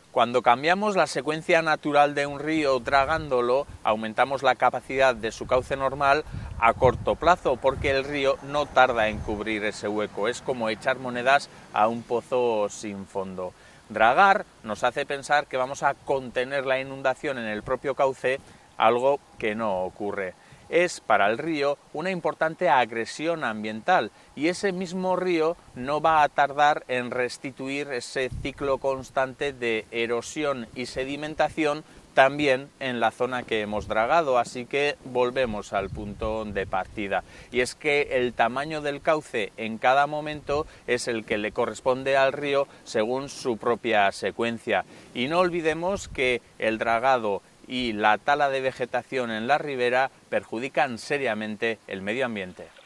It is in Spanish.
Cuando cambiamos la secuencia natural de un río dragándolo, aumentamos la capacidad de su cauce normal a corto plazo, porque el río no tarda en cubrir ese hueco. Es como echar monedas a un pozo sin fondo. Dragar nos hace pensar que vamos a contener la inundación en el propio cauce, algo que no ocurre. Es para el río una importante agresión ambiental y ese mismo río no va a tardar en restituir ese ciclo constante de erosión y sedimentación también en la zona que hemos dragado, así que volvemos al punto de partida. Y es que el tamaño del cauce en cada momento es el que le corresponde al río según su propia secuencia. Y no olvidemos que el dragado y la tala de vegetación en la ribera perjudican seriamente el medio ambiente.